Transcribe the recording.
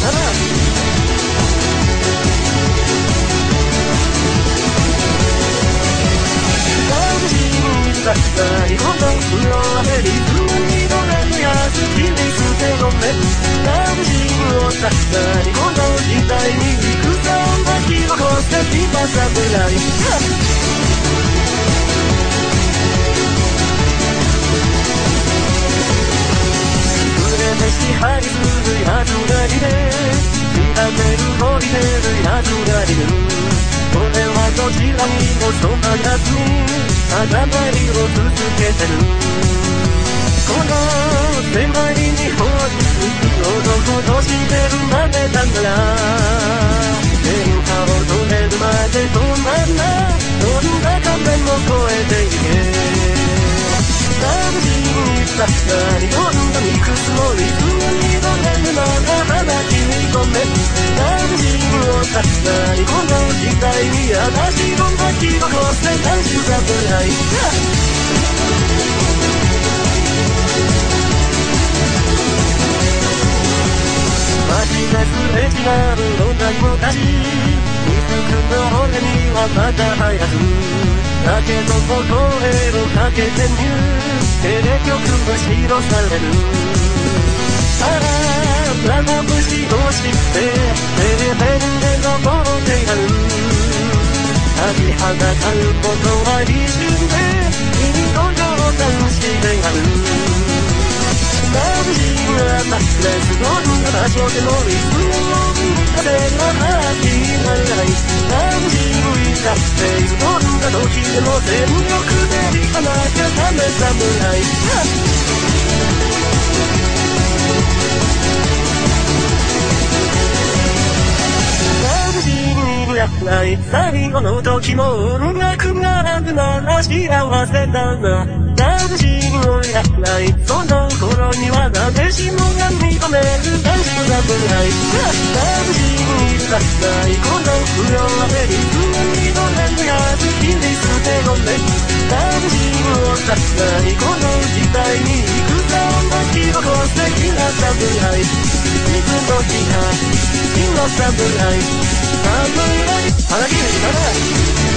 最後の風呂はヘリズムに乗れるやつ切り捨てごめんラブシーンをた最後の時代に戦を巻き起こしてきた侍船で支配するやつがいて調べる降りてるやつがいる俺はどちらにもそんなやつに定まりを続けてるこの狭い日本に男としてるまでだから電波を止めるまで止まんなどんな壁も越えていけラブシーンにさったりどんなミクスもリズムに乗れるなら話にごめんラブシーンをさったりこの時代に私を巻き起こせ男子侍街ですれ違う女子たちミスクの俺にはまだ早くだけど声をかけてみるテレ曲後ろされるあら七節をしてテレペンで登ってやる立ちはだかることは一瞬で君と冗談してやるラブシーンがたすれすどんな場所でもリズムを見たせはハッピーなライフラブシーンだっていつどんな時でも全力でいかなきゃダメ侍ラブシーンやない最後の時も音楽があるなら幸せだなラブシーンをやないその頃には誰しもが認める男子侍ラブシーンにさないこの不良でリズムに乗れるやつ切り捨てごめんラブシーンをさないこの時代に戦を巻き起こす的な侍水の日が火の侍侍腹切るから